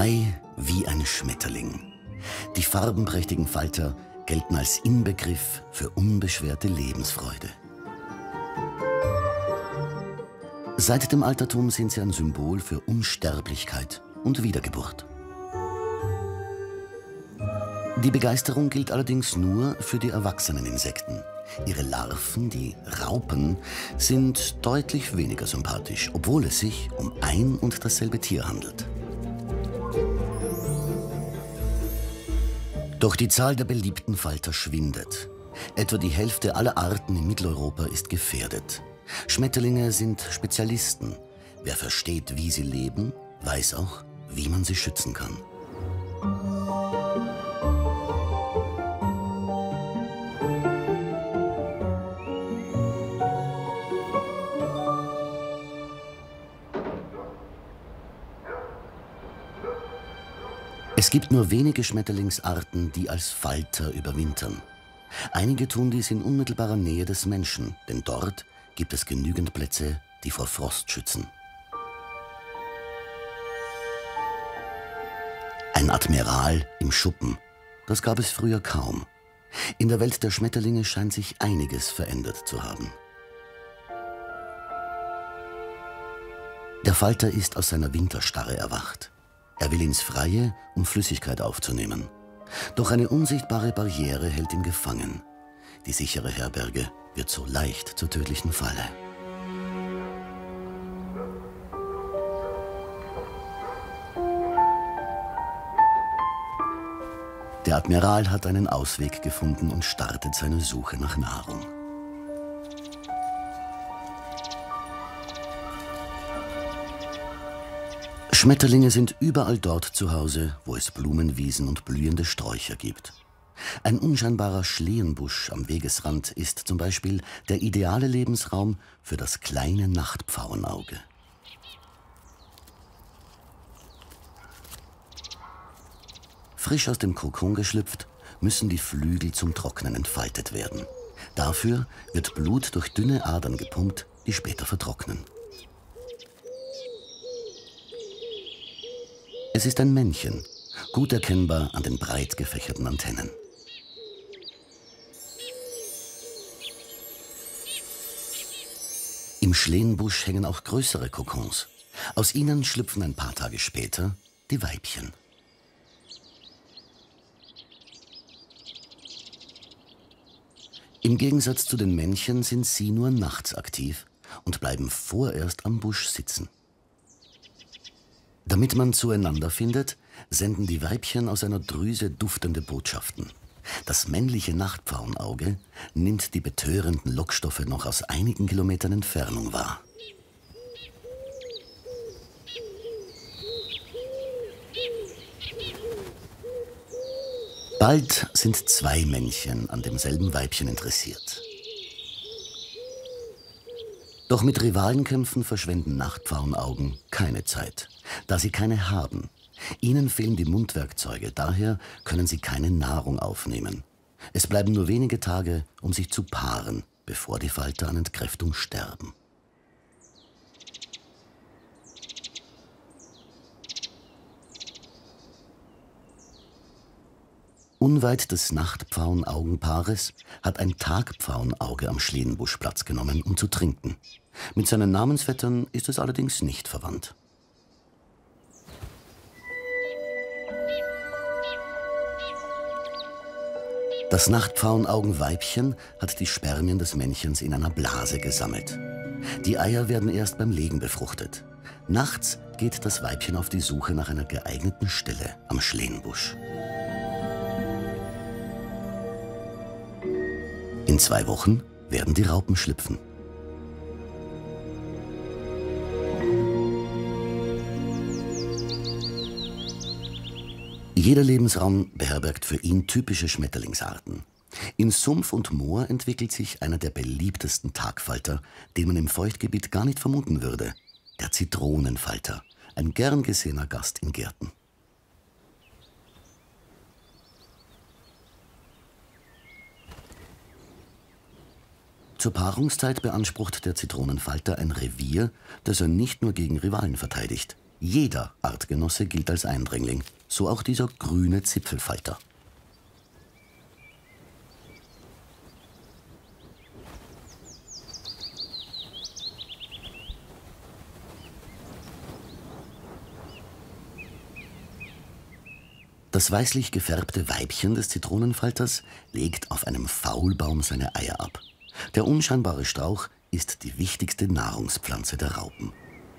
Frei wie ein Schmetterling. Die farbenprächtigen Falter gelten als Inbegriff für unbeschwerte Lebensfreude. Seit dem Altertum sind sie ein Symbol für Unsterblichkeit und Wiedergeburt. Die Begeisterung gilt allerdings nur für die erwachsenen Insekten. Ihre Larven, die Raupen, sind deutlich weniger sympathisch, obwohl es sich um ein und dasselbe Tier handelt. Doch die Zahl der beliebten Falter schwindet. Etwa die Hälfte aller Arten in Mitteleuropa ist gefährdet. Schmetterlinge sind Spezialisten. Wer versteht, wie sie leben, weiß auch, wie man sie schützen kann. Es gibt nur wenige Schmetterlingsarten, die als Falter überwintern. Einige tun dies in unmittelbarer Nähe des Menschen, denn dort gibt es genügend Plätze, die vor Frost schützen. Ein Admiral im Schuppen, das gab es früher kaum. In der Welt der Schmetterlinge scheint sich einiges verändert zu haben. Der Falter ist aus seiner Winterstarre erwacht. Er will ins Freie, um Flüssigkeit aufzunehmen. Doch eine unsichtbare Barriere hält ihn gefangen. Die sichere Herberge wird so leicht zur tödlichen Falle. Der Admiral hat einen Ausweg gefunden und startet seine Suche nach Nahrung. Schmetterlinge sind überall dort zu Hause, wo es Blumenwiesen und blühende Sträucher gibt. Ein unscheinbarer Schlehenbusch am Wegesrand ist zum Beispiel der ideale Lebensraum für das kleine Nachtpfauenauge. Frisch aus dem Kokon geschlüpft, müssen die Flügel zum Trocknen entfaltet werden. Dafür wird Blut durch dünne Adern gepumpt, die später vertrocknen. Es ist ein Männchen, gut erkennbar an den breit gefächerten Antennen. Im Schlehenbusch hängen auch größere Kokons. Aus ihnen schlüpfen ein paar Tage später die Weibchen. Im Gegensatz zu den Männchen sind sie nur nachts aktiv und bleiben vorerst am Busch sitzen. Damit man zueinander findet, senden die Weibchen aus einer Drüse duftende Botschaften. Das männliche Nachtpfauenauge nimmt die betörenden Lockstoffe noch aus einigen Kilometern Entfernung wahr. Bald sind zwei Männchen an demselben Weibchen interessiert. Doch mit Rivalenkämpfen verschwenden Nachtpfauenaugen keine Zeit, da sie keine haben. Ihnen fehlen die Mundwerkzeuge, daher können sie keine Nahrung aufnehmen. Es bleiben nur wenige Tage, um sich zu paaren, bevor die Falter an Entkräftung sterben. Unweit des Nachtpfauenaugenpaares hat ein Tagpfauenauge am Schlehenbusch Platz genommen, um zu trinken. Mit seinen Namensvettern ist es allerdings nicht verwandt. Das Nachtpfauenaugenweibchen hat die Spermien des Männchens in einer Blase gesammelt. Die Eier werden erst beim Legen befruchtet. Nachts geht das Weibchen auf die Suche nach einer geeigneten Stelle am Schlehenbusch. In 2 Wochen werden die Raupen schlüpfen. Jeder Lebensraum beherbergt für ihn typische Schmetterlingsarten. In Sumpf und Moor entwickelt sich einer der beliebtesten Tagfalter, den man im Feuchtgebiet gar nicht vermuten würde: der Zitronenfalter, ein gern gesehener Gast in Gärten. Zur Paarungszeit beansprucht der Zitronenfalter ein Revier, das er nicht nur gegen Rivalen verteidigt. Jeder Artgenosse gilt als Eindringling, so auch dieser grüne Zipfelfalter. Das weißlich gefärbte Weibchen des Zitronenfalters legt auf einem Faulbaum seine Eier ab. Der unscheinbare Strauch ist die wichtigste Nahrungspflanze der Raupen.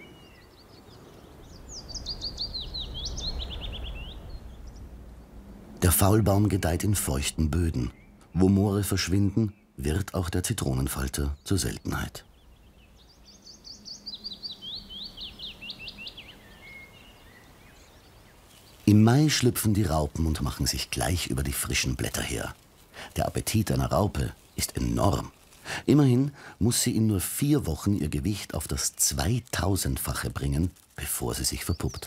Der Faulbaum gedeiht in feuchten Böden. Wo Moore verschwinden, wird auch der Zitronenfalter zur Seltenheit. Im Mai schlüpfen die Raupen und machen sich gleich über die frischen Blätter her. Der Appetit einer Raupe ist enorm. Immerhin muss sie in nur 4 Wochen ihr Gewicht auf das 2000-fache bringen, bevor sie sich verpuppt.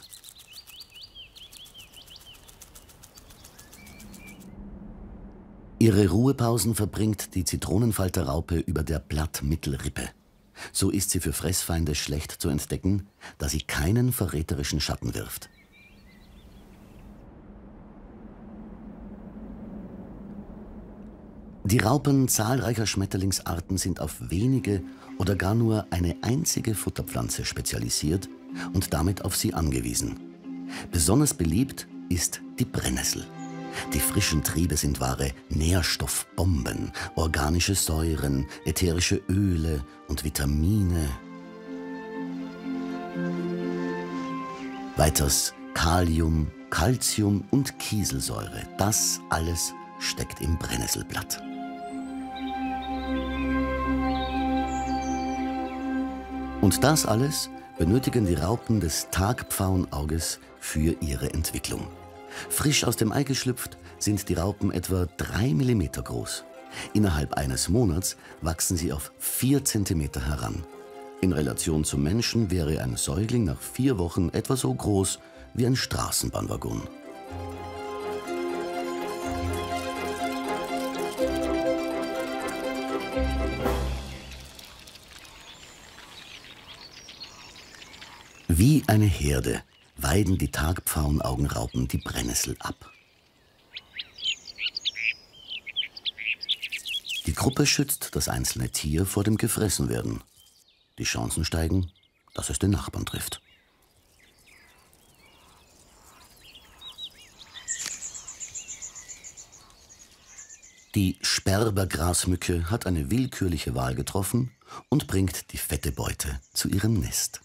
Ihre Ruhepausen verbringt die Zitronenfalterraupe über der Blattmittelrippe. So ist sie für Fressfeinde schlecht zu entdecken, da sie keinen verräterischen Schatten wirft. Die Raupen zahlreicher Schmetterlingsarten sind auf wenige oder gar nur eine einzige Futterpflanze spezialisiert und damit auf sie angewiesen. Besonders beliebt ist die Brennnessel. Die frischen Triebe sind wahre Nährstoffbomben, organische Säuren, ätherische Öle und Vitamine. Weiters Kalium, Calcium und Kieselsäure, das alles steckt im Brennnesselblatt. Und das alles benötigen die Raupen des Tagpfauenauges für ihre Entwicklung. Frisch aus dem Ei geschlüpft sind die Raupen etwa 3 mm groß. Innerhalb eines Monats wachsen sie auf 4 cm heran. In Relation zum Menschen wäre ein Säugling nach 4 Wochen etwa so groß wie ein Straßenbahnwaggon. Wie eine Herde weiden die Tagpfauenaugenraupen die Brennnessel ab. Die Gruppe schützt das einzelne Tier vor dem Gefressenwerden. Die Chancen steigen, dass es den Nachbarn trifft. Die Sperbergrasmücke hat eine willkürliche Wahl getroffen und bringt die fette Beute zu ihrem Nest.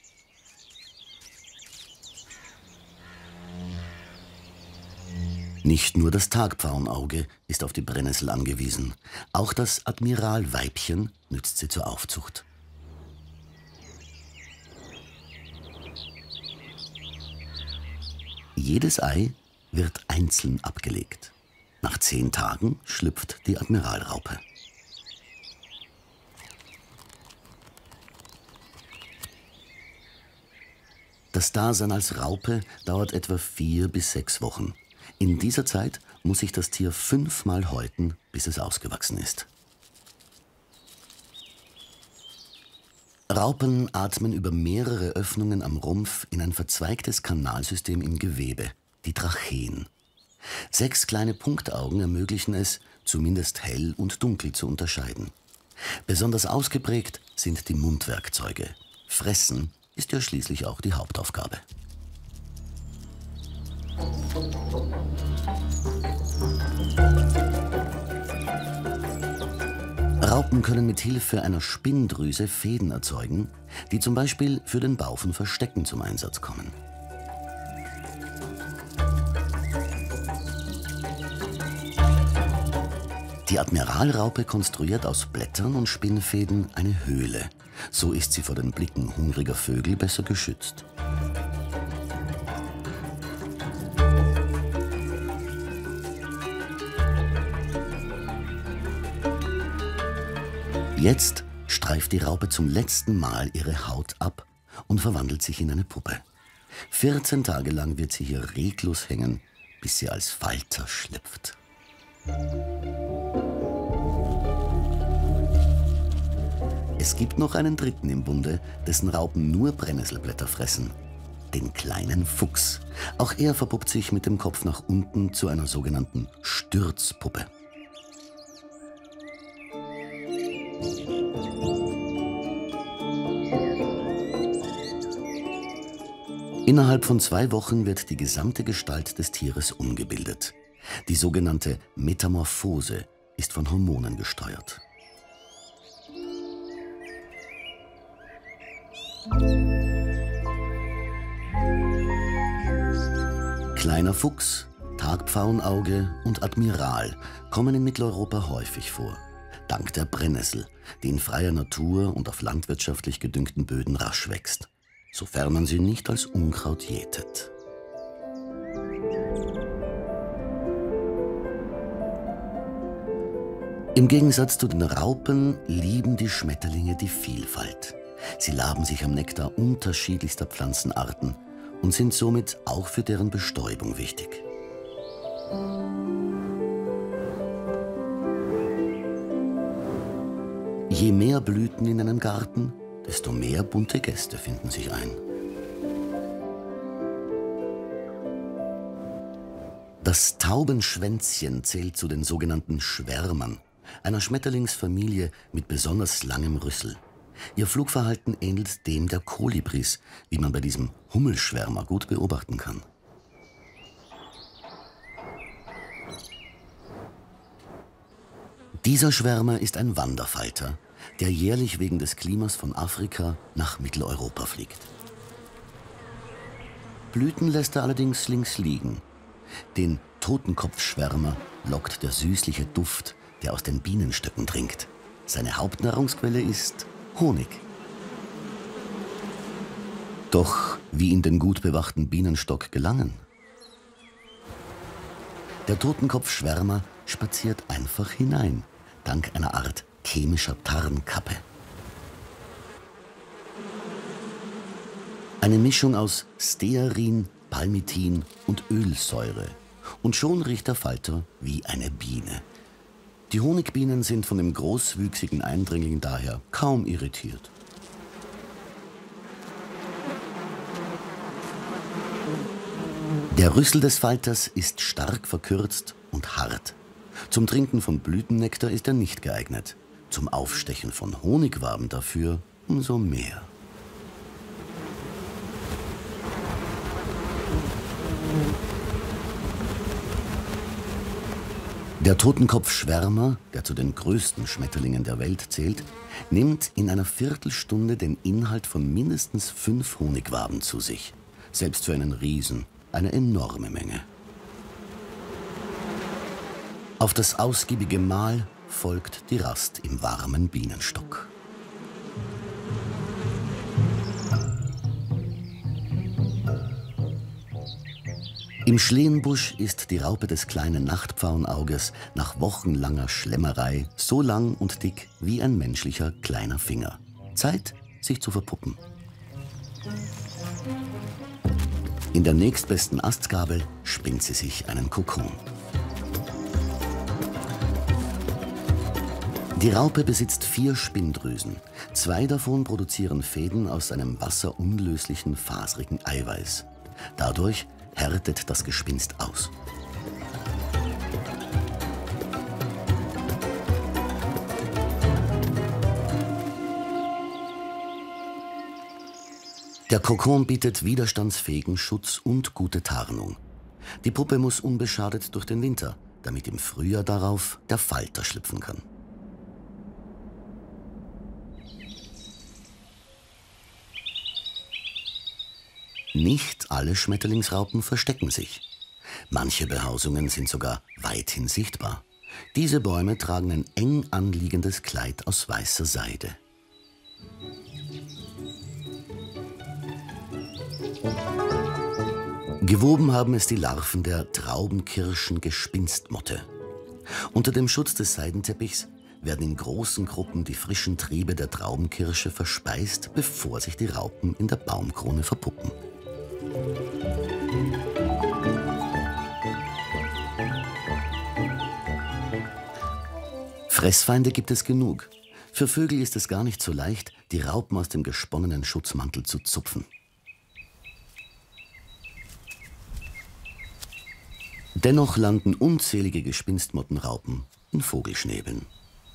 Nicht nur das Tagpfauenauge ist auf die Brennnessel angewiesen. Auch das Admiralweibchen nützt sie zur Aufzucht. Jedes Ei wird einzeln abgelegt. Nach 10 Tagen schlüpft die Admiralraupe. Das Dasein als Raupe dauert etwa 4 bis 6 Wochen. In dieser Zeit muss sich das Tier 5-mal häuten, bis es ausgewachsen ist. Raupen atmen über mehrere Öffnungen am Rumpf in ein verzweigtes Kanalsystem im Gewebe, die Tracheen. 6 kleine Punktaugen ermöglichen es, zumindest hell und dunkel zu unterscheiden. Besonders ausgeprägt sind die Mundwerkzeuge. Fressen ist ja schließlich auch die Hauptaufgabe. Raupen können mit Hilfe einer Spinndrüse Fäden erzeugen, die zum Beispiel für den Bau von Verstecken zum Einsatz kommen. Die Admiralraupe konstruiert aus Blättern und Spinnfäden eine Höhle. So ist sie vor den Blicken hungriger Vögel besser geschützt. Jetzt streift die Raupe zum letzten Mal ihre Haut ab und verwandelt sich in eine Puppe. 14 Tage lang wird sie hier reglos hängen, bis sie als Falter schlüpft. Es gibt noch einen dritten im Bunde, dessen Raupen nur Brennnesselblätter fressen. den kleinen Fuchs. Auch er verpuppt sich mit dem Kopf nach unten zu einer sogenannten Stürzpuppe. Innerhalb von 2 Wochen wird die gesamte Gestalt des Tieres umgebildet. Die sogenannte Metamorphose ist von Hormonen gesteuert. Kleiner Fuchs, Tagpfauenauge und Admiral kommen in Mitteleuropa häufig vor. Dank der Brennnessel, die in freier Natur und auf landwirtschaftlich gedüngten Böden rasch wächst, sofern man sie nicht als Unkraut jätet. Im Gegensatz zu den Raupen lieben die Schmetterlinge die Vielfalt. Sie laben sich am Nektar unterschiedlichster Pflanzenarten und sind somit auch für deren Bestäubung wichtig. Je mehr Blüten in einem Garten, desto mehr bunte Gäste finden sich ein. Das Taubenschwänzchen zählt zu den sogenannten Schwärmern, einer Schmetterlingsfamilie mit besonders langem Rüssel. Ihr Flugverhalten ähnelt dem der Kolibris, wie man bei diesem Hummelschwärmer gut beobachten kann. Dieser Schwärmer ist ein Wanderfalter, der jährlich wegen des Klimas von Afrika nach Mitteleuropa fliegt. Blüten lässt er allerdings links liegen. Den Totenkopfschwärmer lockt der süßliche Duft, der aus den Bienenstöcken dringt. Seine Hauptnahrungsquelle ist Honig. Doch wie in den gut bewachten Bienenstock gelangen? Der Totenkopfschwärmer spaziert einfach hinein, dank einer Art chemischer Tarnkappe. Eine Mischung aus Stearin, Palmitin und Ölsäure. Und schon riecht der Falter wie eine Biene. Die Honigbienen sind von dem großwüchsigen Eindringling daher kaum irritiert. Der Rüssel des Falters ist stark verkürzt und hart. Zum Trinken von Blütennektar ist er nicht geeignet. Zum Aufstechen von Honigwaben dafür umso mehr. Der Totenkopfschwärmer, der zu den größten Schmetterlingen der Welt zählt, nimmt in einer Viertelstunde den Inhalt von mindestens 5 Honigwaben zu sich. Selbst für einen Riesen eine enorme Menge. Auf das ausgiebige Mahl folgt die Rast im warmen Bienenstock. Im Schlehenbusch ist die Raupe des kleinen Nachtpfauenauges nach wochenlanger Schlemmerei so lang und dick wie ein menschlicher kleiner Finger. Zeit, sich zu verpuppen. In der nächstbesten Astgabel spinnt sie sich einen Kokon. Die Raupe besitzt 4 Spinndrüsen. 2 davon produzieren Fäden aus einem wasserunlöslichen, faserigen Eiweiß. Dadurch härtet das Gespinst aus. Der Kokon bietet widerstandsfähigen Schutz und gute Tarnung. Die Puppe muss unbeschadet durch den Winter, damit im Frühjahr darauf der Falter schlüpfen kann. Nicht alle Schmetterlingsraupen verstecken sich. Manche Behausungen sind sogar weithin sichtbar. Diese Bäume tragen ein eng anliegendes Kleid aus weißer Seide. Gewoben haben es die Larven der Traubenkirschen-Gespinstmotte. Unter dem Schutz des Seidenteppichs werden in großen Gruppen die frischen Triebe der Traubenkirsche verspeist, bevor sich die Raupen in der Baumkrone verpuppen. Fressfeinde gibt es genug. Für Vögel ist es gar nicht so leicht, die Raupen aus dem gesponnenen Schutzmantel zu zupfen. Dennoch landen unzählige Gespinstmottenraupen in Vogelschnäbeln.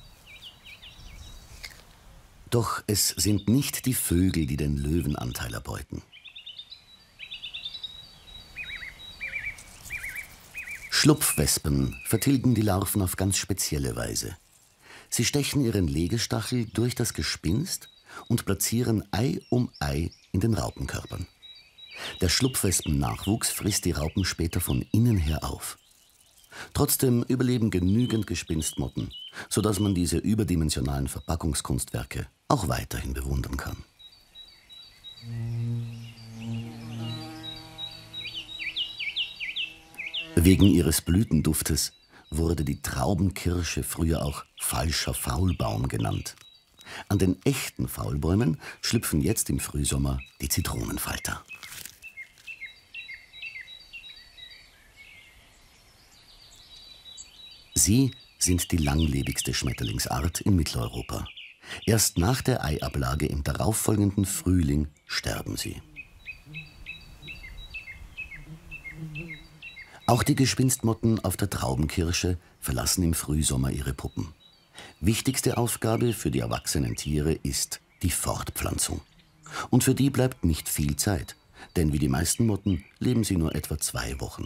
Doch es sind nicht die Vögel, die den Löwenanteil erbeuten. Schlupfwespen vertilgen die Larven auf ganz spezielle Weise. Sie stechen ihren Legestachel durch das Gespinst und platzieren Ei um Ei in den Raupenkörpern. Der Schlupfwespennachwuchs frisst die Raupen später von innen her auf. Trotzdem überleben genügend Gespinstmotten, sodass man diese überdimensionalen Verpackungskunstwerke auch weiterhin bewundern kann. Wegen ihres Blütenduftes wurde die Traubenkirsche früher auch falscher Faulbaum genannt. An den echten Faulbäumen schlüpfen jetzt im Frühsommer die Zitronenfalter. Sie sind die langlebigste Schmetterlingsart in Mitteleuropa. Erst nach der Eiablage im darauffolgenden Frühling sterben sie. Auch die Gespinstmotten auf der Traubenkirsche verlassen im Frühsommer ihre Puppen. Wichtigste Aufgabe für die erwachsenen Tiere ist die Fortpflanzung. Und für die bleibt nicht viel Zeit, denn wie die meisten Motten leben sie nur etwa 2 Wochen.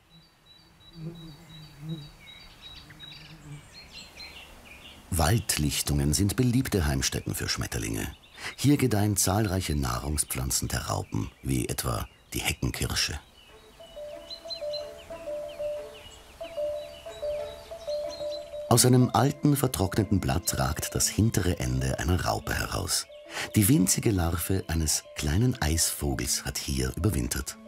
Waldlichtungen sind beliebte Heimstätten für Schmetterlinge. Hier gedeihen zahlreiche Nahrungspflanzen der Raupen, wie etwa die Heckenkirsche. Aus einem alten, vertrockneten Blatt ragt das hintere Ende einer Raupe heraus. Die winzige Larve eines kleinen Eisvogels hat hier überwintert.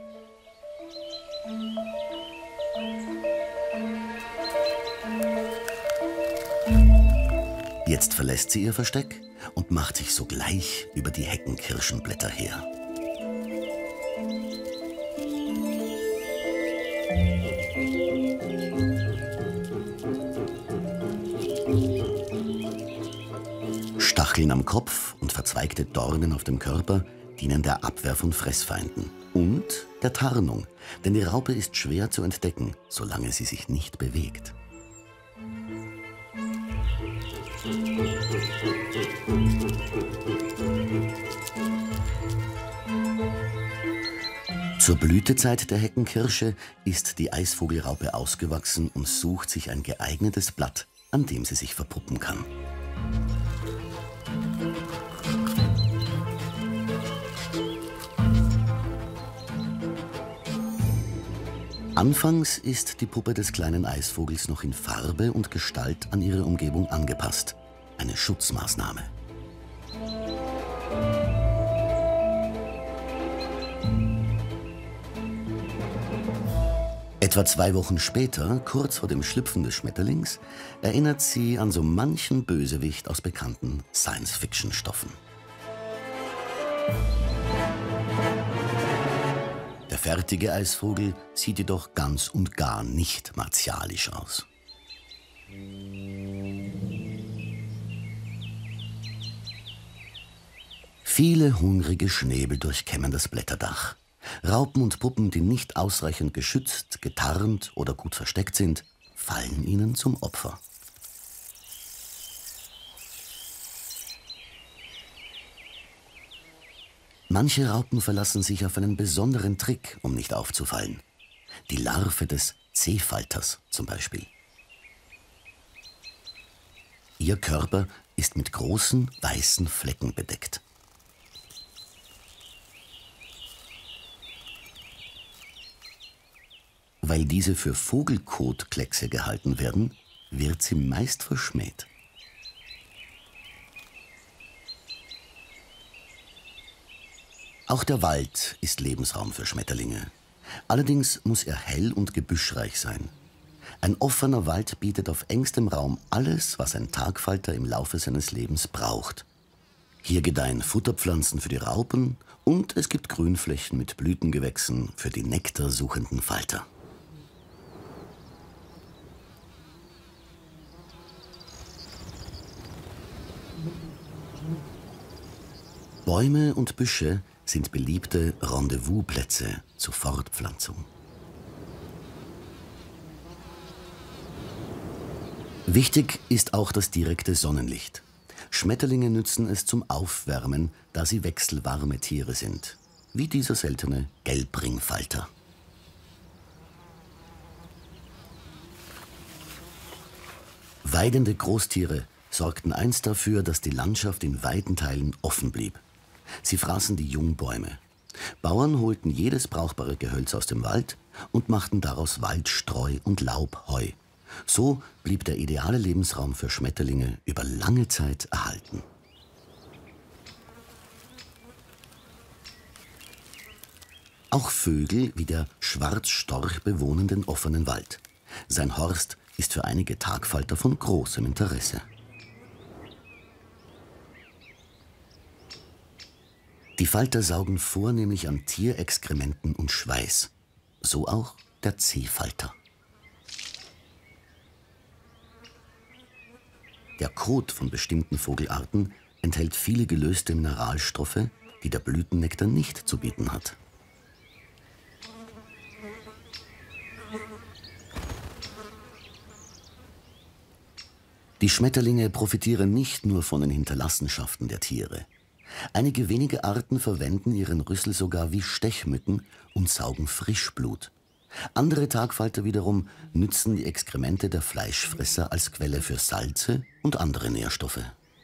Jetzt verlässt sie ihr Versteck und macht sich sogleich über die Heckenkirschenblätter her. Stacheln am Kopf und verzweigte Dornen auf dem Körper dienen der Abwehr von Fressfeinden und der Tarnung, denn die Raupe ist schwer zu entdecken, solange sie sich nicht bewegt. Zur Blütezeit der Heckenkirsche ist die Eisvogelraupe ausgewachsen und sucht sich ein geeignetes Blatt, an dem sie sich verpuppen kann. Anfangs ist die Puppe des kleinen Eisvogels noch in Farbe und Gestalt an ihre Umgebung angepasst. Eine Schutzmaßnahme. Etwa 2 Wochen später, kurz vor dem Schlüpfen des Schmetterlings, erinnert sie an so manchen Bösewicht aus bekannten Science-Fiction-Stoffen. Der fertige Eisvogel sieht jedoch ganz und gar nicht martialisch aus. Viele hungrige Schnäbel durchkämmen das Blätterdach. Raupen und Puppen, die nicht ausreichend geschützt, getarnt oder gut versteckt sind, fallen ihnen zum Opfer. Manche Raupen verlassen sich auf einen besonderen Trick, um nicht aufzufallen. Die Larve des Seefalters zum Beispiel. Ihr Körper ist mit großen weißen Flecken bedeckt. Weil diese für Vogelkotkleckse gehalten werden, wird sie meist verschmäht. Auch der Wald ist Lebensraum für Schmetterlinge. Allerdings muss er hell und gebüschreich sein. Ein offener Wald bietet auf engstem Raum alles, was ein Tagfalter im Laufe seines Lebens braucht. Hier gedeihen Futterpflanzen für die Raupen und es gibt Grünflächen mit Blütengewächsen für die nektarsuchenden Falter. Bäume und Büsche sind beliebte Rendezvousplätze zur Fortpflanzung. Wichtig ist auch das direkte Sonnenlicht. Schmetterlinge nützen es zum Aufwärmen, da sie wechselwarme Tiere sind, wie dieser seltene Gelbringfalter. Weidende Großtiere sorgten einst dafür, dass die Landschaft in weiten Teilen offen blieb. Sie fraßen die Jungbäume. Bauern holten jedes brauchbare Gehölz aus dem Wald und machten daraus Waldstreu und Laubheu. So blieb der ideale Lebensraum für Schmetterlinge über lange Zeit erhalten. Auch Vögel wie der Schwarzstorch bewohnen den offenen Wald. Sein Horst ist für einige Tagfalter von großem Interesse. Die Falter saugen vornehmlich an Tierexkrementen und Schweiß. So auch der Zehfalter. Der Kot von bestimmten Vogelarten enthält viele gelöste Mineralstoffe, die der Blütennektar nicht zu bieten hat. Die Schmetterlinge profitieren nicht nur von den Hinterlassenschaften der Tiere. Einige wenige Arten verwenden ihren Rüssel sogar wie Stechmücken und saugen Frischblut. Andere Tagfalter wiederum nützen die Exkremente der Fleischfresser als Quelle für Salze und andere Nährstoffe.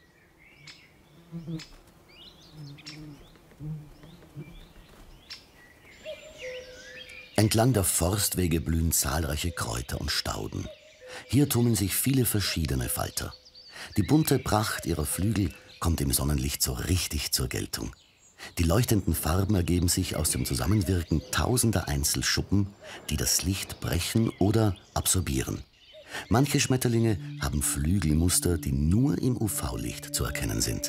Entlang der Forstwege blühen zahlreiche Kräuter und Stauden. Hier tummeln sich viele verschiedene Falter. Die bunte Pracht ihrer Flügel kommt im Sonnenlicht so richtig zur Geltung. Die leuchtenden Farben ergeben sich aus dem Zusammenwirken tausender Einzelschuppen, die das Licht brechen oder absorbieren. Manche Schmetterlinge haben Flügelmuster, die nur im UV-Licht zu erkennen sind.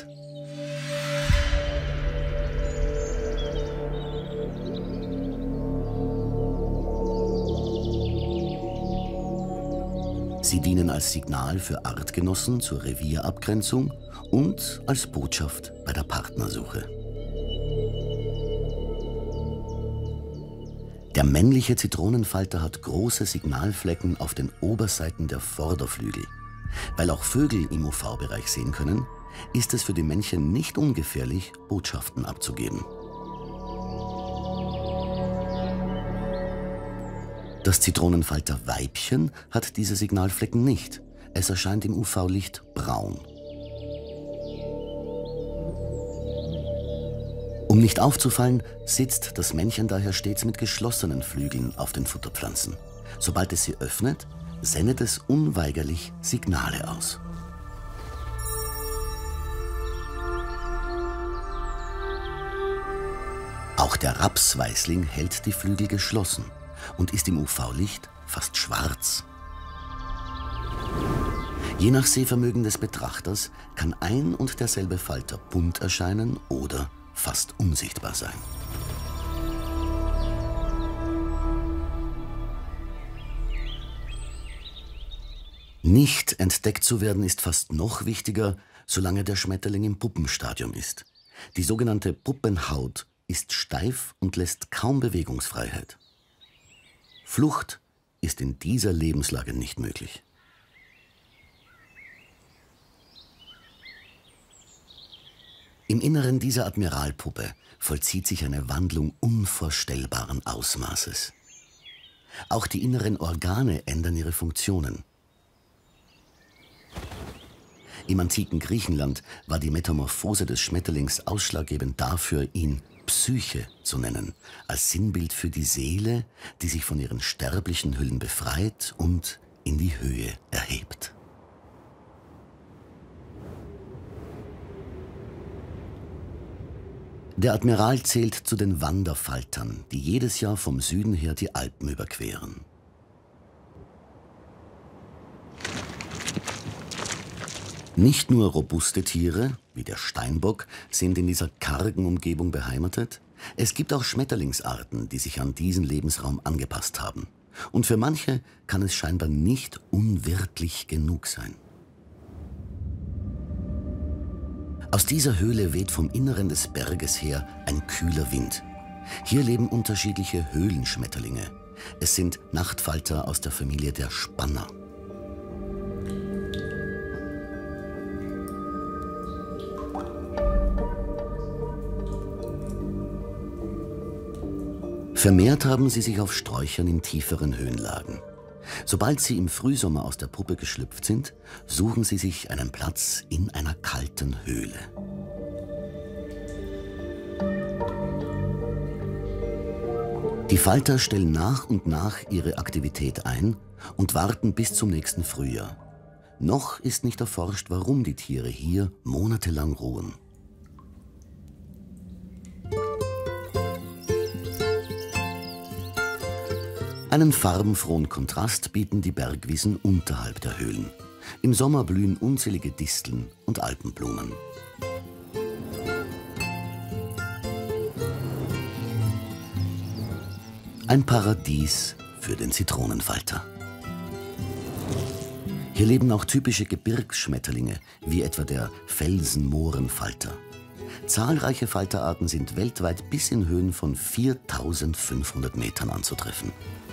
Sie dienen als Signal für Artgenossen zur Revierabgrenzung und als Botschaft bei der Partnersuche. Der männliche Zitronenfalter hat große Signalflecken auf den Oberseiten der Vorderflügel. Weil auch Vögel im UV-Bereich sehen können, ist es für die Männchen nicht ungefährlich, Botschaften abzugeben. Das Zitronenfalter-Weibchen hat diese Signalflecken nicht. Es erscheint im UV-Licht braun. Um nicht aufzufallen, sitzt das Männchen daher stets mit geschlossenen Flügeln auf den Futterpflanzen. Sobald es sie öffnet, sendet es unweigerlich Signale aus. Auch der Rapsweißling hält die Flügel geschlossen und ist im UV-Licht fast schwarz. Je nach Sehvermögen des Betrachters kann ein und derselbe Falter bunt erscheinen oder fast unsichtbar sein. Nicht entdeckt zu werden ist fast noch wichtiger, solange der Schmetterling im Puppenstadium ist. Die sogenannte Puppenhaut ist steif und lässt kaum Bewegungsfreiheit. Flucht ist in dieser Lebenslage nicht möglich. Im Inneren dieser Admiralpuppe vollzieht sich eine Wandlung unvorstellbaren Ausmaßes. Auch die inneren Organe ändern ihre Funktionen. Im antiken Griechenland war die Metamorphose des Schmetterlings ausschlaggebend dafür, ihn Psyche zu nennen, als Sinnbild für die Seele, die sich von ihren sterblichen Hüllen befreit und in die Höhe erhebt. Der Admiral zählt zu den Wanderfaltern, die jedes Jahr vom Süden her die Alpen überqueren. Nicht nur robuste Tiere, wie der Steinbock, sind in dieser kargen Umgebung beheimatet. Es gibt auch Schmetterlingsarten, die sich an diesen Lebensraum angepasst haben. Und für manche kann es scheinbar nicht unwirtlich genug sein. Aus dieser Höhle weht vom Inneren des Berges her ein kühler Wind. Hier leben unterschiedliche Höhlenschmetterlinge. Es sind Nachtfalter aus der Familie der Spanner. Vermehrt haben sie sich auf Sträuchern in tieferen Höhenlagen. Sobald sie im Frühsommer aus der Puppe geschlüpft sind, suchen sie sich einen Platz in einer kalten Höhle. Die Falter stellen nach und nach ihre Aktivität ein und warten bis zum nächsten Frühjahr. Noch ist nicht erforscht, warum die Tiere hier monatelang ruhen. Einen farbenfrohen Kontrast bieten die Bergwiesen unterhalb der Höhlen. Im Sommer blühen unzählige Disteln und Alpenblumen. Ein Paradies für den Zitronenfalter. Hier leben auch typische Gebirgsschmetterlinge, wie etwa der Felsenmohrenfalter. Zahlreiche Falterarten sind weltweit bis in Höhen von 4.500 Metern anzutreffen.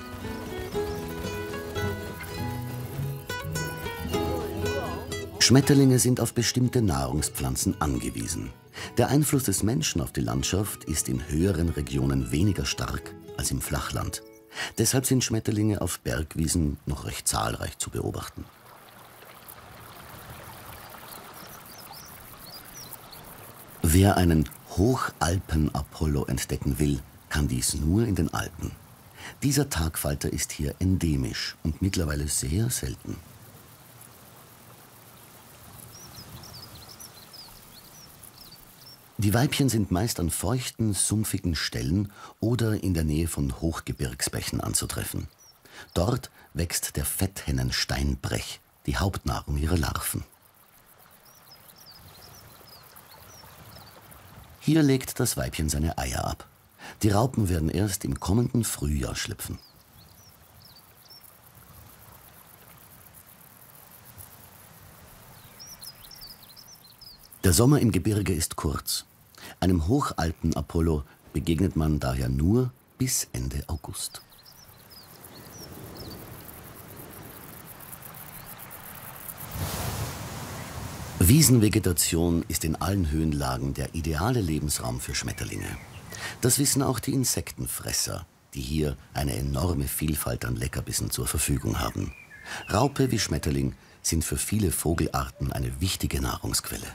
Schmetterlinge sind auf bestimmte Nahrungspflanzen angewiesen. Der Einfluss des Menschen auf die Landschaft ist in höheren Regionen weniger stark als im Flachland. Deshalb sind Schmetterlinge auf Bergwiesen noch recht zahlreich zu beobachten. Wer einen Hochalpen-Apollo entdecken will, kann dies nur in den Alpen. Dieser Tagfalter ist hier endemisch und mittlerweile sehr selten. Die Weibchen sind meist an feuchten, sumpfigen Stellen oder in der Nähe von Hochgebirgsbächen anzutreffen. Dort wächst der Fetthennensteinbrech, die Hauptnahrung ihrer Larven. Hier legt das Weibchen seine Eier ab. Die Raupen werden erst im kommenden Frühjahr schlüpfen. Der Sommer im Gebirge ist kurz. Einem Hochalpen-Apollo begegnet man daher nur bis Ende August. Wiesenvegetation ist in allen Höhenlagen der ideale Lebensraum für Schmetterlinge. Das wissen auch die Insektenfresser, die hier eine enorme Vielfalt an Leckerbissen zur Verfügung haben. Raupe wie Schmetterling sind für viele Vogelarten eine wichtige Nahrungsquelle.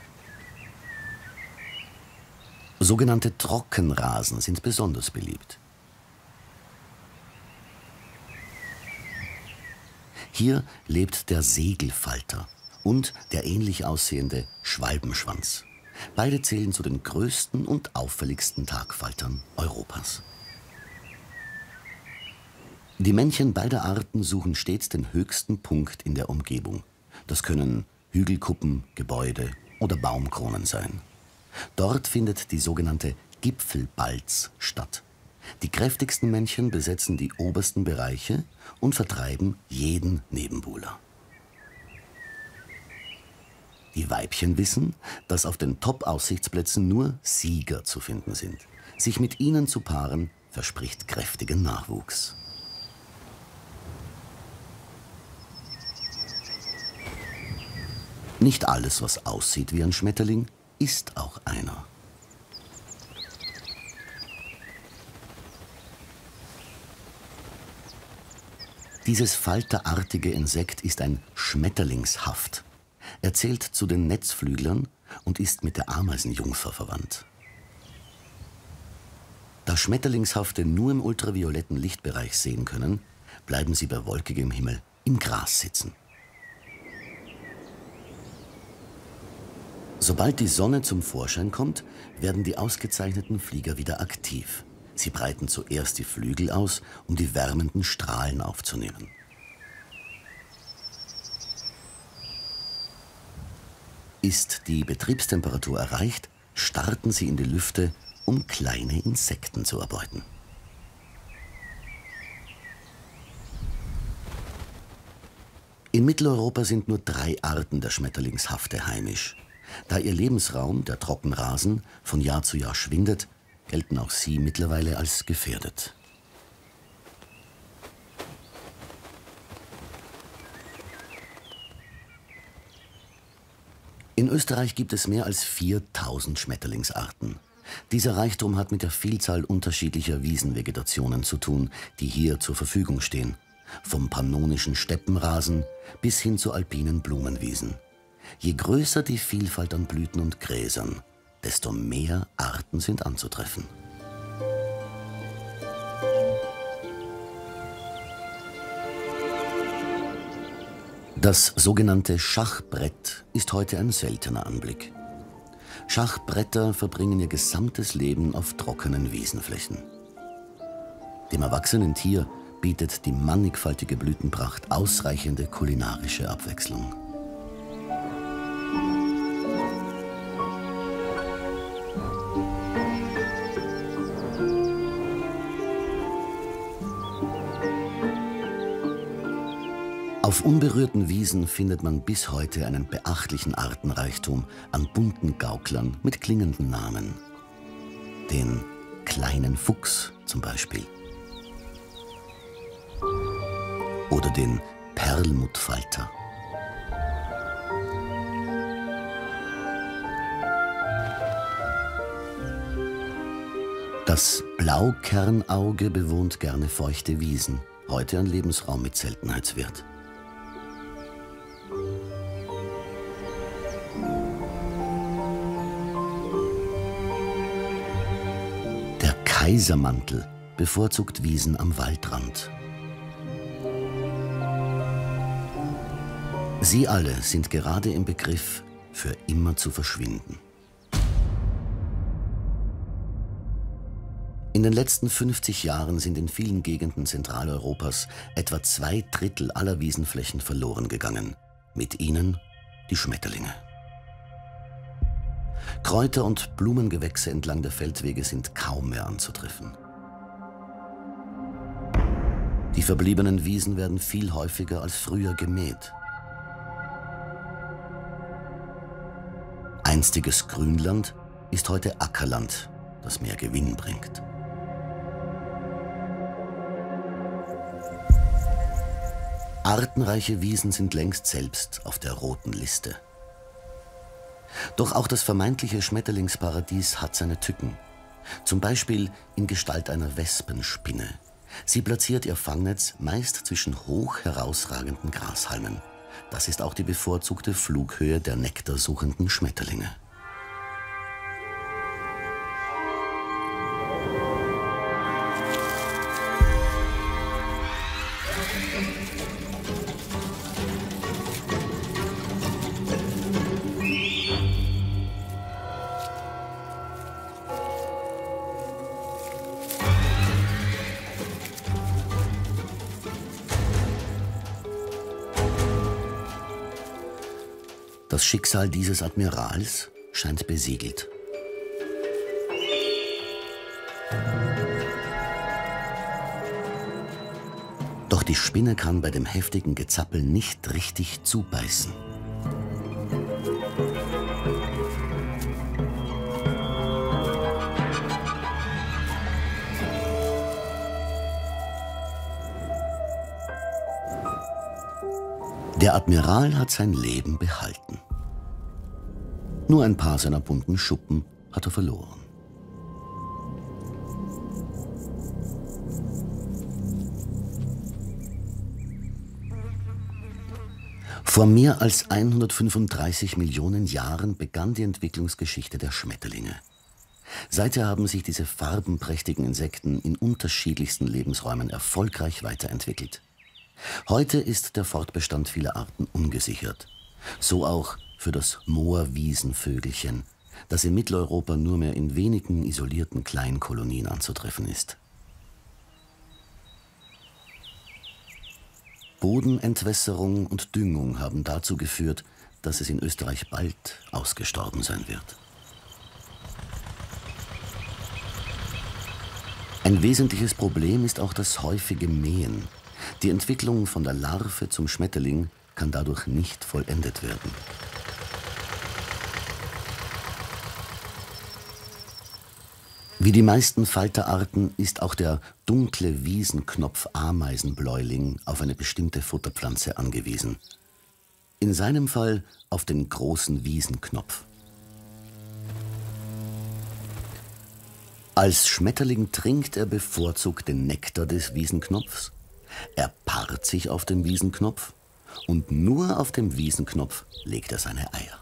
Sogenannte Trockenrasen sind besonders beliebt. Hier lebt der Segelfalter und der ähnlich aussehende Schwalbenschwanz. Beide zählen zu den größten und auffälligsten Tagfaltern Europas. Die Männchen beider Arten suchen stets den höchsten Punkt in der Umgebung. Das können Hügelkuppen, Gebäude oder Baumkronen sein. Dort findet die sogenannte Gipfelbalz statt. Die kräftigsten Männchen besetzen die obersten Bereiche und vertreiben jeden Nebenbuhler. Die Weibchen wissen, dass auf den Top-Aussichtsplätzen nur Sieger zu finden sind. Sich mit ihnen zu paaren, verspricht kräftigen Nachwuchs. Nicht alles, was aussieht wie ein Schmetterling, ist auch einer. Dieses falterartige Insekt ist ein Schmetterlingshaft. Er zählt zu den Netzflüglern und ist mit der Ameisenjungfer verwandt. Da Schmetterlingshafte nur im ultravioletten Lichtbereich sehen können, bleiben sie bei wolkigem Himmel im Gras sitzen. Sobald die Sonne zum Vorschein kommt, werden die ausgezeichneten Flieger wieder aktiv. Sie breiten zuerst die Flügel aus, um die wärmenden Strahlen aufzunehmen. Ist die Betriebstemperatur erreicht, starten sie in die Lüfte, um kleine Insekten zu erbeuten. In Mitteleuropa sind nur 3 Arten der Schmetterlingshafte heimisch. Da ihr Lebensraum, der Trockenrasen, von Jahr zu Jahr schwindet, gelten auch sie mittlerweile als gefährdet. In Österreich gibt es mehr als 4.000 Schmetterlingsarten. Dieser Reichtum hat mit der Vielzahl unterschiedlicher Wiesenvegetationen zu tun, die hier zur Verfügung stehen. Vom pannonischen Steppenrasen bis hin zu alpinen Blumenwiesen. Je größer die Vielfalt an Blüten und Gräsern, desto mehr Arten sind anzutreffen. Das sogenannte Schachbrett ist heute ein seltener Anblick. Schachbretter verbringen ihr gesamtes Leben auf trockenen Wiesenflächen. Dem erwachsenen Tier bietet die mannigfaltige Blütenpracht ausreichende kulinarische Abwechslung. Auf unberührten Wiesen findet man bis heute einen beachtlichen Artenreichtum an bunten Gauklern mit klingenden Namen. Den kleinen Fuchs zum Beispiel. Oder den Perlmuttfalter. Das Blaukernauge bewohnt gerne feuchte Wiesen, heute ein Lebensraum mit Seltenheitswert. Der Kaisermantel bevorzugt Wiesen am Waldrand. Sie alle sind gerade im Begriff, für immer zu verschwinden. In den letzten 50 Jahren sind in vielen Gegenden Zentraleuropas etwa 2/3 aller Wiesenflächen verloren gegangen. Mit ihnen die Schmetterlinge. Kräuter und Blumengewächse entlang der Feldwege sind kaum mehr anzutreffen. Die verbliebenen Wiesen werden viel häufiger als früher gemäht. Einstiges Grünland ist heute Ackerland, das mehr Gewinn bringt. Artenreiche Wiesen sind längst selbst auf der roten Liste. Doch auch das vermeintliche Schmetterlingsparadies hat seine Tücken. Zum Beispiel in Gestalt einer Wespenspinne. Sie platziert ihr Fangnetz meist zwischen hoch herausragenden Grashalmen. Das ist auch die bevorzugte Flughöhe der nektarsuchenden Schmetterlinge. Das Schicksal dieses Admirals scheint besiegelt. Doch die Spinne kann bei dem heftigen Gezappel nicht richtig zubeißen. Der Admiral hat sein Leben behalten. Nur ein paar seiner bunten Schuppen hat er verloren. Vor mehr als 135 Millionen Jahren begann die Entwicklungsgeschichte der Schmetterlinge. Seither haben sich diese farbenprächtigen Insekten in unterschiedlichsten Lebensräumen erfolgreich weiterentwickelt. Heute ist der Fortbestand vieler Arten ungesichert. So auch für das Moorwiesenvögelchen, das in Mitteleuropa nur mehr in wenigen isolierten Kleinkolonien anzutreffen ist. Bodenentwässerung und Düngung haben dazu geführt, dass es in Österreich bald ausgestorben sein wird. Ein wesentliches Problem ist auch das häufige Mähen. Die Entwicklung von der Larve zum Schmetterling kann dadurch nicht vollendet werden. Wie die meisten Falterarten ist auch der dunkle Wiesenknopf-Ameisenbläuling auf eine bestimmte Futterpflanze angewiesen. In seinem Fall auf den großen Wiesenknopf. Als Schmetterling trinkt er bevorzugt den Nektar des Wiesenknopfs. Er paart sich auf dem Wiesenknopf und nur auf dem Wiesenknopf legt er seine Eier.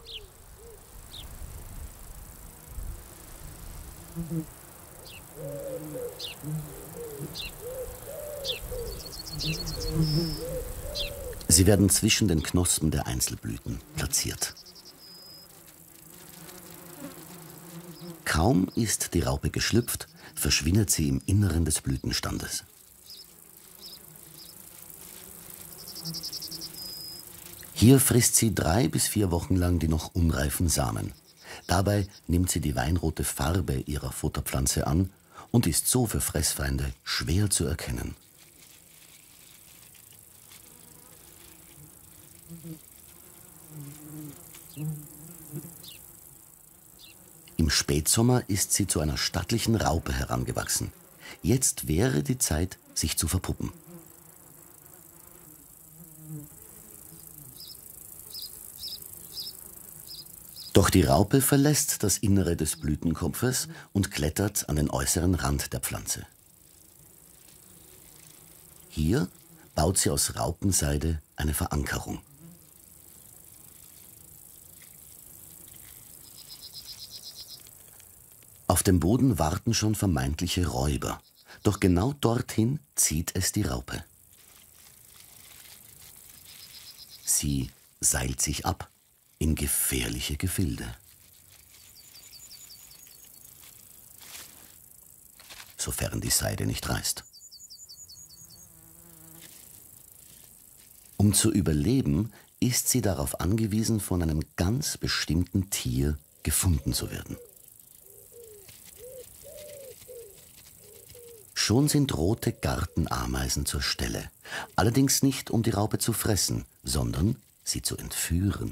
Sie werden zwischen den Knospen der Einzelblüten platziert. Kaum ist die Raupe geschlüpft, verschwindet sie im Inneren des Blütenstandes. Hier frisst sie 3 bis 4 Wochen lang die noch unreifen Samen. Dabei nimmt sie die weinrote Farbe ihrer Futterpflanze an und ist so für Fressfeinde schwer zu erkennen. Im Spätsommer ist sie zu einer stattlichen Raupe herangewachsen. Jetzt wäre die Zeit, sich zu verpuppen. Doch die Raupe verlässt das Innere des Blütenkopfes und klettert an den äußeren Rand der Pflanze. Hier baut sie aus Raupenseide eine Verankerung. Auf dem Boden warten schon vermeintliche Räuber. Doch genau dorthin zieht es die Raupe. Sie seilt sich ab in gefährliche Gefilde. Sofern die Seide nicht reißt. Um zu überleben, ist sie darauf angewiesen, von einem ganz bestimmten Tier gefunden zu werden. Schon sind rote Gartenameisen zur Stelle. Allerdings nicht, um die Raupe zu fressen, sondern sie zu entführen.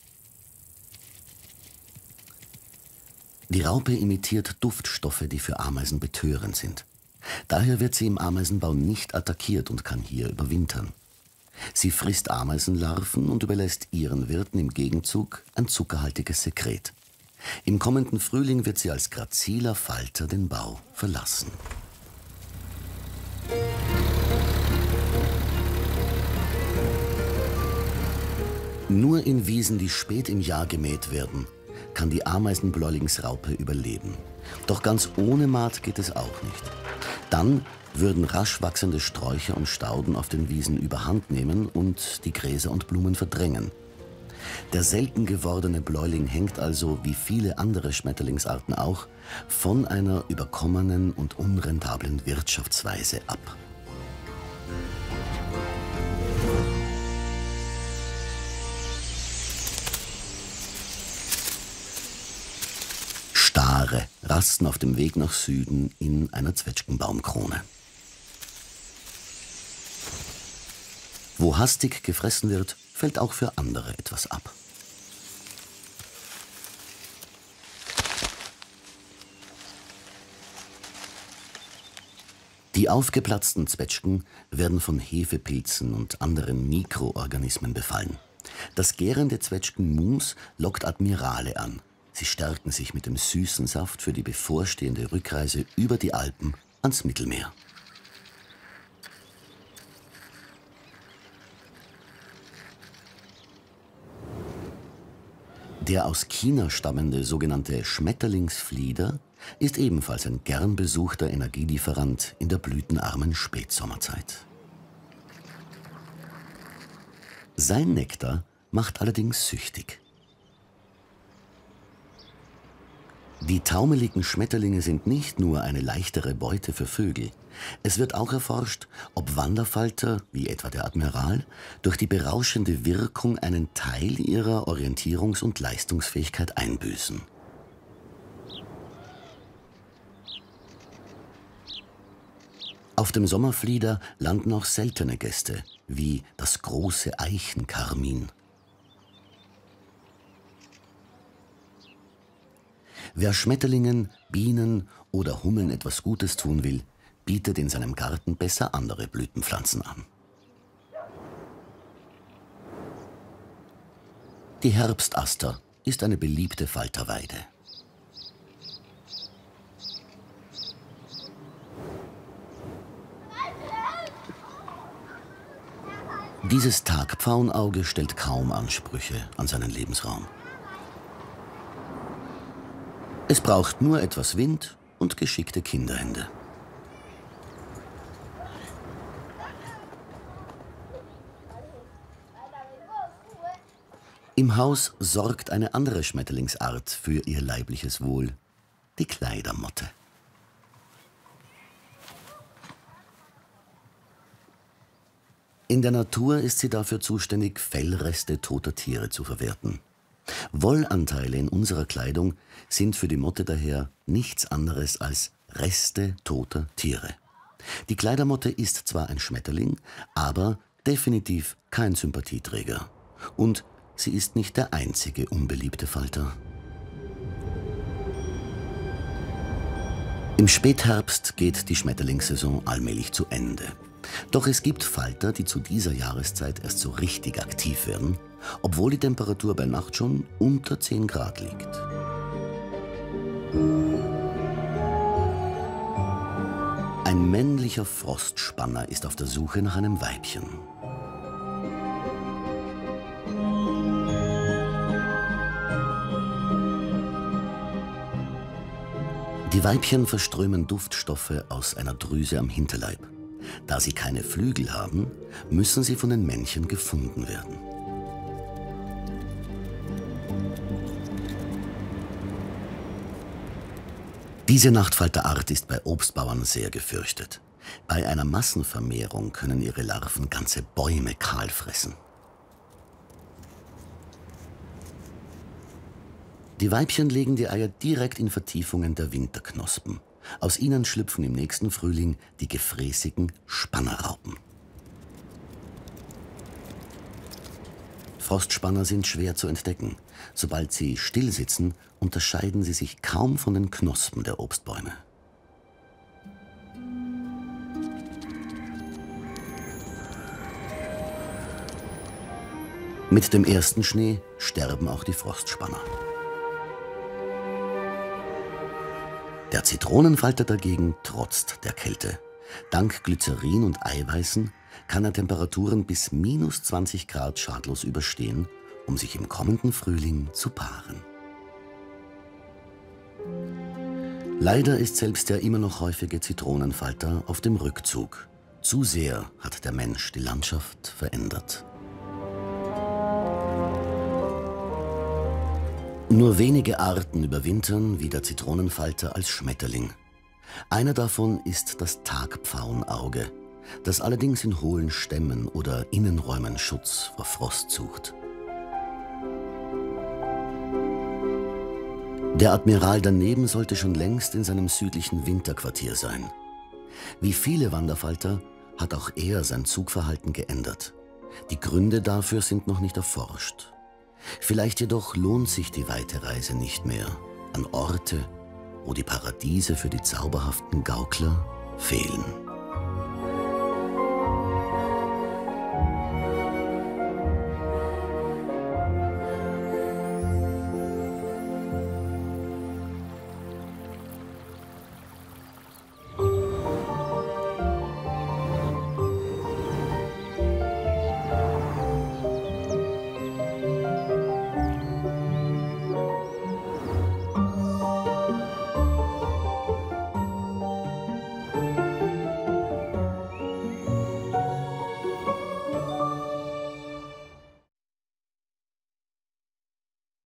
Die Raupe imitiert Duftstoffe, die für Ameisen betörend sind. Daher wird sie im Ameisenbau nicht attackiert und kann hier überwintern. Sie frisst Ameisenlarven und überlässt ihren Wirten im Gegenzug ein zuckerhaltiges Sekret. Im kommenden Frühling wird sie als graziler Falter den Bau verlassen. Nur in Wiesen, die spät im Jahr gemäht werden, kann die Ameisenbläulingsraupe überleben. Doch ganz ohne Maat geht es auch nicht. Dann würden rasch wachsende Sträucher und Stauden auf den Wiesen überhand nehmen und die Gräser und Blumen verdrängen. Der selten gewordene Bläuling hängt also, wie viele andere Schmetterlingsarten auch, von einer überkommenen und unrentablen Wirtschaftsweise ab. Stare rasten auf dem Weg nach Süden in einer Zwetschgenbaumkrone. Wo hastig gefressen wird, fällt auch für andere etwas ab. Die aufgeplatzten Zwetschgen werden von Hefepilzen und anderen Mikroorganismen befallen. Das gärende Zwetschgenmus lockt Admirale an. Sie stärken sich mit dem süßen Saft für die bevorstehende Rückreise über die Alpen ans Mittelmeer. Der aus China stammende sogenannte Schmetterlingsflieder ist ebenfalls ein gern besuchter Energielieferant in der blütenarmen Spätsommerzeit. Sein Nektar macht allerdings süchtig. Die taumeligen Schmetterlinge sind nicht nur eine leichtere Beute für Vögel. Es wird auch erforscht, ob Wanderfalter, wie etwa der Admiral, durch die berauschende Wirkung einen Teil ihrer Orientierungs- und Leistungsfähigkeit einbüßen. Auf dem Sommerflieder landen auch seltene Gäste, wie das große Eichenkarmin. Wer Schmetterlingen, Bienen oder Hummeln etwas Gutes tun will, bietet in seinem Garten besser andere Blütenpflanzen an. Die Herbstaster ist eine beliebte Falterweide. Dieses Tagpfauenauge stellt kaum Ansprüche an seinen Lebensraum. Es braucht nur etwas Wind und geschickte Kinderhände. Im Haus sorgt eine andere Schmetterlingsart für ihr leibliches Wohl, die Kleidermotte. In der Natur ist sie dafür zuständig, Fellreste toter Tiere zu verwerten. Wollanteile in unserer Kleidung sind für die Motte daher nichts anderes als Reste toter Tiere. Die Kleidermotte ist zwar ein Schmetterling, aber definitiv kein Sympathieträger. Und sie ist nicht der einzige unbeliebte Falter. Im Spätherbst geht die Schmetterlingssaison allmählich zu Ende. Doch es gibt Falter, die zu dieser Jahreszeit erst so richtig aktiv werden, obwohl die Temperatur bei Nacht schon unter 10 Grad liegt. Ein männlicher Frostspanner ist auf der Suche nach einem Weibchen. Die Weibchen verströmen Duftstoffe aus einer Drüse am Hinterleib. Da sie keine Flügel haben, müssen sie von den Männchen gefunden werden. Diese Nachtfalterart ist bei Obstbauern sehr gefürchtet. Bei einer Massenvermehrung können ihre Larven ganze Bäume kahl fressen. Die Weibchen legen die Eier direkt in Vertiefungen der Winterknospen. Aus ihnen schlüpfen im nächsten Frühling die gefräßigen Spannerraupen. Frostspanner sind schwer zu entdecken. Sobald sie stillsitzen, unterscheiden sie sich kaum von den Knospen der Obstbäume. Mit dem ersten Schnee sterben auch die Frostspanner. Der Zitronenfalter dagegen trotzt der Kälte. Dank Glycerin und Eiweißen kann er Temperaturen bis -20 Grad schadlos überstehen, um sich im kommenden Frühling zu paaren. Leider ist selbst der immer noch häufige Zitronenfalter auf dem Rückzug. Zu sehr hat der Mensch die Landschaft verändert. Nur wenige Arten überwintern wie der Zitronenfalter als Schmetterling. Einer davon ist das Tagpfauenauge, das allerdings in hohlen Stämmen oder Innenräumen Schutz vor Frost sucht. Der Admiral daneben sollte schon längst in seinem südlichen Winterquartier sein. Wie viele Wanderfalter hat auch er sein Zugverhalten geändert. Die Gründe dafür sind noch nicht erforscht. Vielleicht jedoch lohnt sich die weite Reise nicht mehr an Orte, wo die Paradiese für die zauberhaften Gaukler fehlen.